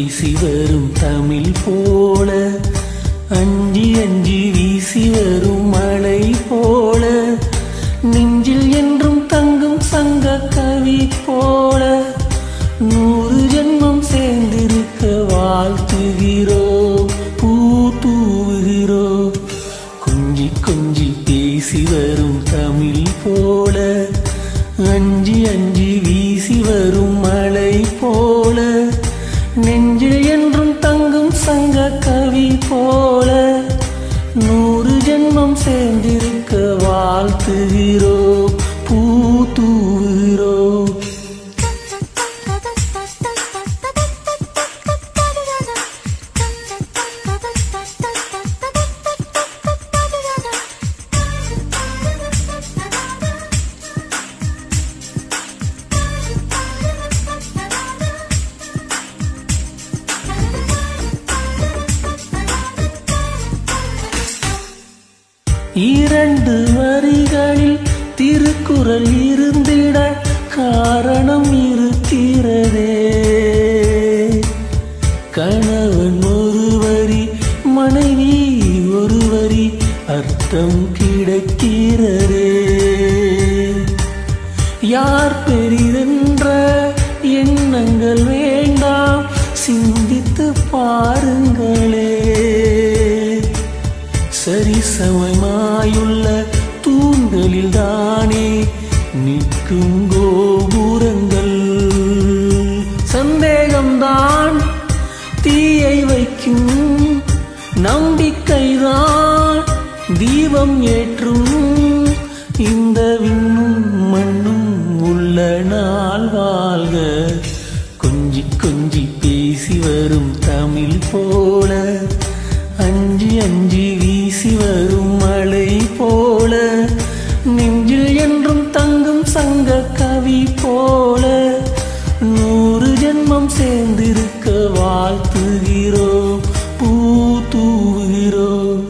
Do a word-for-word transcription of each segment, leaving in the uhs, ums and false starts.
பேசி வரும் தமிழ் போல, அஞ்சி அஞ்சி வீசி வரும் மழை போல, நெஞ்சில் என்றும் தங்கும் சங்க கவி போல, நூறு ஜென்மம் சேர்ந்திருக்க வாழ்த்துகிறோம், பூ தூவுகிறோம். கொஞ்சி கொஞ்சி பேசி வரும் தமிழ் போல, அஞ்சி அஞ்சி வீசி வரும் மழை போல, நெஞ்சில் என்றும் தங்கும் சங்க கவி போல, நூறு ஜென்மம் சேர்ந்திருக்க வாழ்த்துகிறோம், பூ தூவுகிறோம். இரண்டு வரிகளில் திருக்குறள் இருந்திட காரணம் இருக்கிறதே. கணவன் ஒரு வரி, மனைவி ஒரு வரி, அர்த்தம் கிடைக்கிறதே. யார் பெரிதென்ற எண்ணங்கள் வேண்டாம், சிந்தித்து பாருங்களே. சரிசமமாயுள்ள தூண்களில் தானே நிற்கும் கோபுரங்கள். சந்தேகம்தான் தீயை வைக்கும், நம்பிக்கைதான் தீபம் ஏற்றும். இந்த விண்ணும் மண்ணும் உள்ள நாள் வாழ்க. கொஞ்சி கொஞ்சி பேசி வரும் தமிழ் போல, அஞ்சி அஞ்சி வீசி வரும் மழை போல, நெஞ்சில் என்றும் தங்கும் சங்க கவி போல, நூறு ஜென்மம் சேர்ந்திருக்க வாழ்த்துகிறோம், பூ தூவுகிறோம்.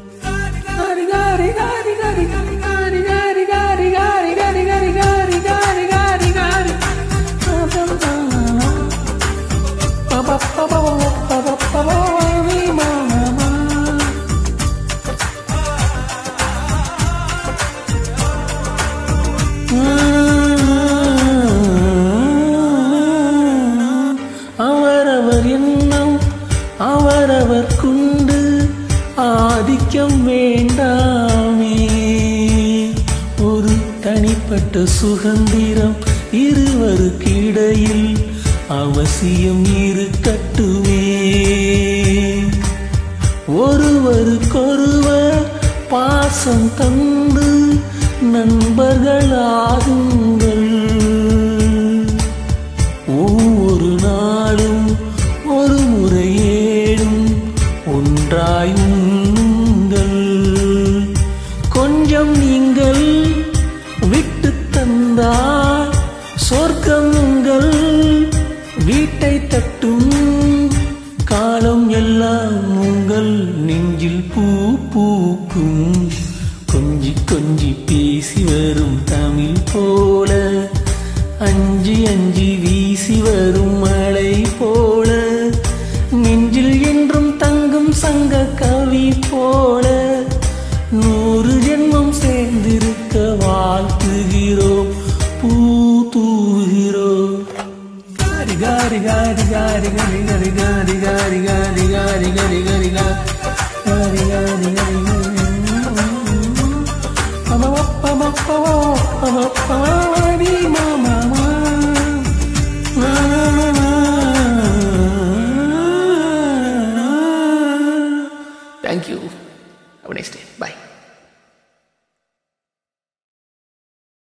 அவரவர் எண்ணம் அவரவர் குண்டு, ஆதிக்கம் வேண்டாமே. ஒரு தனிப்பட்ட சுதந்திரம் இருவருக்கிடையில் அவசியம் இருக்கட்டுமே. ஒருவருக்கொருவர் பாசம் தந்து நண்பர்களாகுங்கள். ஒவ்வொரு நாளும் ஒரு முறையேடும் ஒன்றாய் உண்ணுங்கள். கொஞ்சம் நீங்கள் விட்டு தந்தால் சொர்க்கம் உங்கள் வீட்டை தட்டும். காலம் எல்லாம் உங்கள் நெஞ்சில் பூ பூக்கும். கொஞ்சி கொஞ்சி பேசி வரும் தமிழ் போல, அஞ்சி அஞ்சி வீசி வரும் மழை போல, நெஞ்சில் என்றும் தங்கும் சங்க கவி போல, நூறு ஜென்மம் சேர்ந்திருக்க வாழ்த்துகிறோம், பூ தூவுகிறோம். காரி காரி காரி காரி கரி கரி காரி காரி காரி காரி கரி கரி காரி காரி கரி Mama, mama, mama, mama, mama, mama, mama,